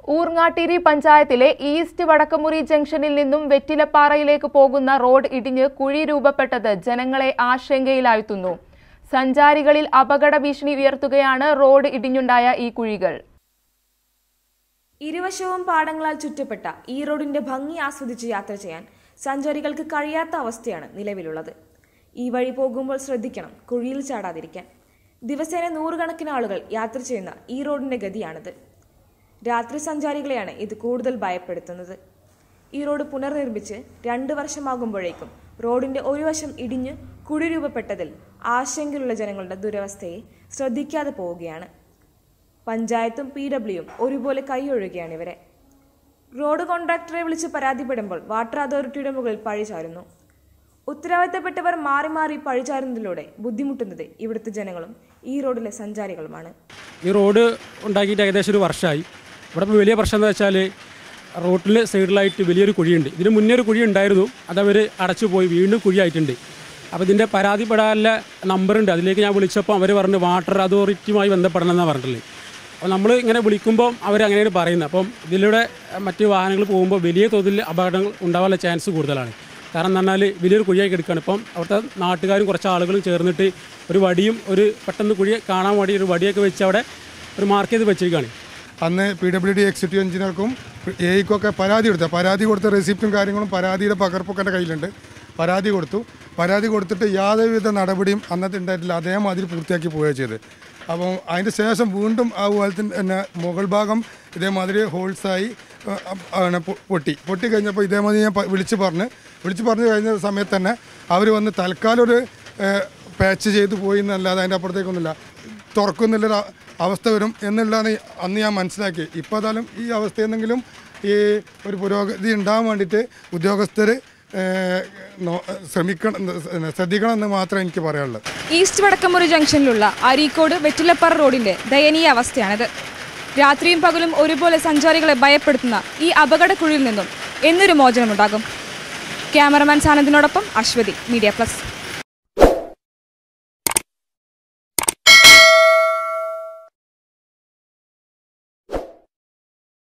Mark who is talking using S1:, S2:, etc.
S1: ഊർങ്ങാട്ടിരി പഞ്ചായത്തിലെ ഈസ്റ്റ് വടക്കമുറി ജംഗ്ഷനിൽ നിന്നും വെറ്റിലപ്പാറയിലേക്ക് പോകുന്ന റോഡ് ഇടിഞ്ഞ് കുഴി രൂപപ്പെട്ടത് ജനങ്ങളെ ആശങ്കയിലാഴ്ത്തുന്നു. സഞ്ചാരികളിൽ അപകട ഭീഷണി ഉയർത്തുകയാണ് റോഡ് ഇടിഞ്ഞുണ്ടായ ഈ കുഴികൾ.
S2: ഇരുവശവും പാടങ്ങളാൽ ചുറ്റപ്പെട്ട ഈ റോഡിന്റെ ഭംഗി ആസ്വദിച്ച് യാത്ര ചെയ്യാൻ സഞ്ചാരികൾക്ക് കഴിയാത്ത അവസ്ഥയാണ് നിലവിലുള്ളത്. ഈ വഴി പോകുമ്പോൾ ശ്രദ്ധിക്കണം, കുഴിയിൽ ചാടാതിരിക്കാൻ. ദിവസേന നൂറുകണക്കിന് ആളുകൾ യാത്ര ചെയ്യുന്ന ഈ റോഡിന്റെ ഗതിയാണിത്. രാത്രി സഞ്ചാരികളെയാണ് ഇത് കൂടുതൽ ഭയപ്പെടുത്തുന്നത്. ഈ റോഡ് പുനർനിർമ്മിച്ച് 2 വർഷമാകുമ്പോഴേക്കും റോഡിന്റെ ഒരു വശം ഇടിഞ്ഞ് കുഴി രൂപപ്പെട്ടതിൽ ആശങ്കയുള്ള ജനങ്ങളുടെ ദുരവസ്ഥയെ ശ്രദ്ധിക്കാതെ പോവുകയാണ്. പഞ്ചായത്തും PWയും ഒരുപോലെ കൈയൊഴുകയാണ് ഇവരെ. റോഡ് കോൺട്രാക്ടറെ വിളിച്ച് പരാതിപ്പെടുമ്പോൾ വാട്ടർ അതോറിറ്റിയുടെ മുകളിൽ പഴി ചാരുന്നു. ഉത്തരവാദിത്തപ്പെട്ടവർ മാറി മാറി പഴിചാരുന്നതിലൂടെ ബുദ്ധിമുട്ടുന്നത് ഇവിടുത്തെ ജനങ്ങളും ഈ റോഡിലെ സഞ്ചാരികളുമാണ്.
S3: ഈ റോഡ് ഉണ്ടാക്കിയിട്ട് ഏകദേശം 1 വർഷമായി. ഇവിടെ ഇപ്പോൾ വലിയ പ്രശ്നം എന്ന് വെച്ചാൽ റോഡിൽ സൈഡിലായിട്ട് വലിയൊരു കുഴിയുണ്ട്. ഇതിന് മുന്നേ ഒരു കുഴി ഉണ്ടായിരുന്നു, അതവർ അടച്ചു പോയി, വീണ്ടും കുഴിയായിട്ടുണ്ട്. അപ്പോൾ ഇതിൻ്റെ പരാതിപ്പെടാനുള്ള നമ്പറുണ്ട്, അതിലേക്ക് ഞാൻ വിളിച്ചപ്പോൾ അവർ പറഞ്ഞു വാട്ടർ അതോറിറ്റിയുമായി ബന്ധപ്പെടണം എന്നാണ് പറഞ്ഞിട്ടുള്ളത്. അപ്പോൾ നമ്മൾ ഇങ്ങനെ വിളിക്കുമ്പോൾ അവരങ്ങനെയാണ് പറയുന്നത്. അപ്പം ഇതിലൂടെ മറ്റ് വാഹനങ്ങൾ പോകുമ്പോൾ വലിയ തോതിൽ അപകടങ്ങൾ ഉണ്ടാകാനുള്ള ചാൻസ് കൂടുതലാണ്. കാരണം എന്ന് പറഞ്ഞാൽ വലിയൊരു കുഴിയായി കിടക്കുകയാണ്. ഇപ്പം അവിടുത്തെ നാട്ടുകാരും കുറച്ച് ആളുകളും ചേർന്നിട്ട് ഒരു വടിയും പെട്ടെന്ന് കുഴി കാണാൻ വേണ്ടി ഒരു വടിയൊക്കെ വെച്ച് അവിടെ ഒരു മാർക്ക് ചെയ്ത് വെച്ചിരിക്കുകയാണ്.
S4: അന്ന് PWD എക്സിക്യൂട്ടീവ് എഞ്ചിനീയർക്കും AEക്കൊക്കെ പരാതി കൊടുത്ത റെസിപ്റ്റും കാര്യങ്ങളും പരാതിയുടെ പകർപ്പൊക്കെ എൻ്റെ കയ്യിലുണ്ട്. പരാതി കൊടുത്തിട്ട് യാതൊരുവിധ നടപടിയും അന്നത്തെ ഉണ്ടായിട്ടില്ല. അതേമാതിരി പൂർത്തിയാക്കി പോവുകയാണ് ചെയ്ത്. അപ്പം അതിൻ്റെ ശേഷം വീണ്ടും അതുപോലെ തന്നെ മുകൾ ഭാഗം ഇതേമാതിരി ഹോൾസായി പൊട്ടി കഴിഞ്ഞപ്പോൾ ഇതേമാതിരി ഞാൻ വിളിച്ച് പറഞ്ഞു കഴിഞ്ഞ സമയത്ത് തന്നെ അവർ വന്ന് തൽക്കാലം ഒരു പാച്ച് ചെയ്ത് പോയി എന്നല്ലാതെ അതിൻ്റെ അപ്പുറത്തേക്കൊന്നുമില്ല, തുറക്കുന്നില്ലൊരു അവസ്ഥ വരും എന്നുള്ളതാണ് അന്ന് ഞാൻ മനസ്സിലാക്കി. ഇപ്പോൾ ഏതായാലും ഈ അവസ്ഥയെന്നെങ്കിലും ഈ ഒരു പുരോഗതി ഉണ്ടാകാൻ വേണ്ടിയിട്ട് ഉദ്യോഗസ്ഥർ ശ്രദ്ധിക്കണം എന്ന് മാത്രമേ എനിക്ക് പറയാനുള്ളത്.
S2: ഈസ്റ്റ് വടക്കമുറി ജംഗ്ഷനിലുള്ള അരീക്കോട് വെറ്റിലപ്പാറ റോഡിന്റെ ദയനീയ അവസ്ഥയാണിത്. രാത്രിയും പകലും ഒരുപോലെ സഞ്ചാരികളെ ഭയപ്പെടുത്തുന്ന ഈ അപകടക്കുഴിയിൽ നിന്നും എന്നൊരു മോചനമുണ്ടാകും. ക്യാമറമാൻ സാനന്ദിനോടൊപ്പം അശ്വതി, മീഡിയ പ്ലസ്.